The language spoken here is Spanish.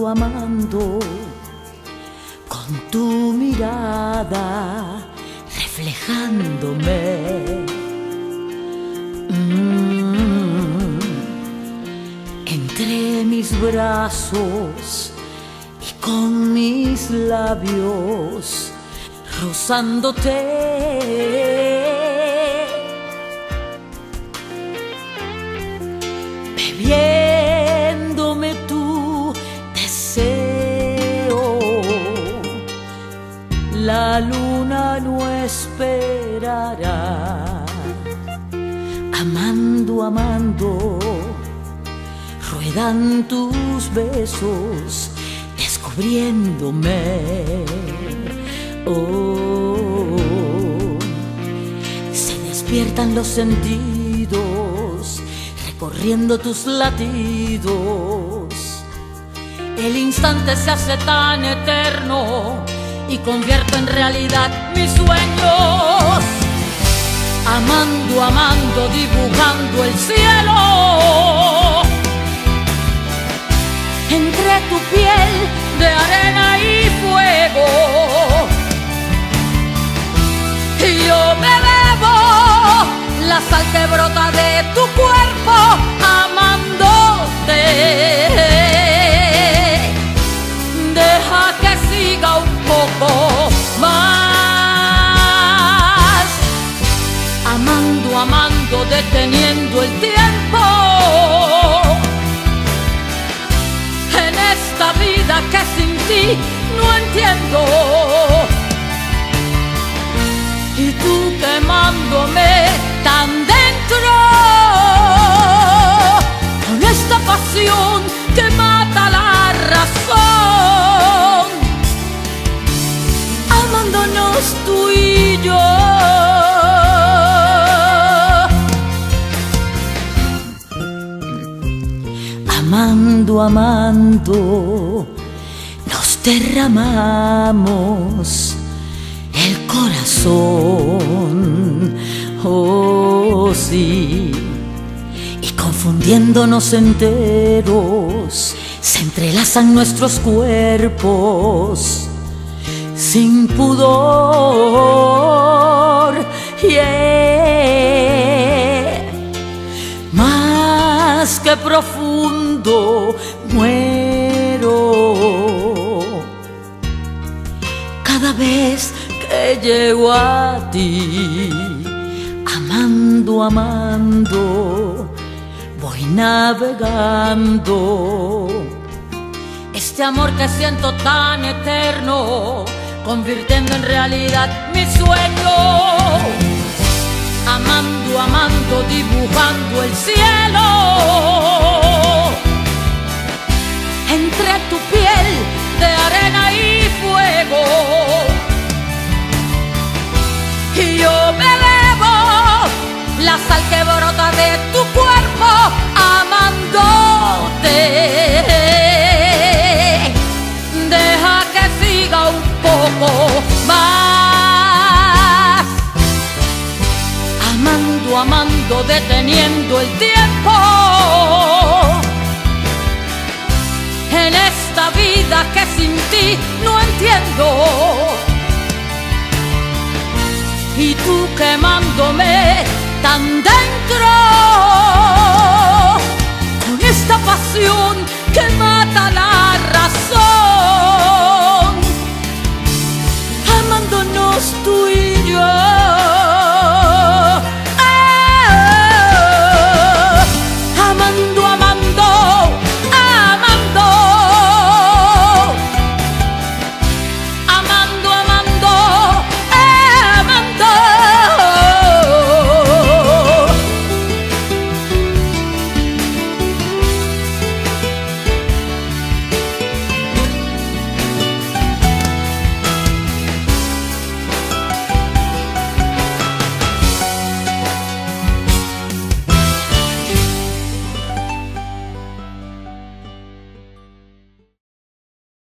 amando, amando, con tu mirada reflejándome. Entre mis brazos y con mis labios rozándote, bebiéndome tu deseo. La luna no esperará, amando, amando, ruedan tus besos descubriéndome. Oh, se despiertan los sentidos recorriendo tus latidos. El instante se hace tan eterno y convierto en realidad mis sueños. Amando, amando, dibujando el cielo entre tu piel de arena y fuego. Y yo me bebo la sal que brota de tu cuerpo, amándote. Deja que siga un poco más, amando, amando, deteniendo el tiempo. En esta vida que sin ti no entiendo, y tú quemándome tan dentro, con esta pasión que mata la razón, amándonos tú y yo. Amando, amando, nos derramamos el corazón, oh sí, y confundiéndonos enteros, se entrelazan nuestros cuerpos sin pudor, yeah. Más que profundo muero cada vez que llego a ti. Amando, amando, voy navegando. Este amor que siento tan eterno, convirtiendo en realidad mi sueño. Amando, amando, dibujando el cielo entre tu piel de arena y fuego. Y yo me bebo la sal que brota de tu cuerpo, amándote. Deja que siga un poco más, amando, amando, deteniendo el tiempo. En esta vida que sin ti no entiendo, y tú quemándome tan dentro, con esta pasión que mata la razón,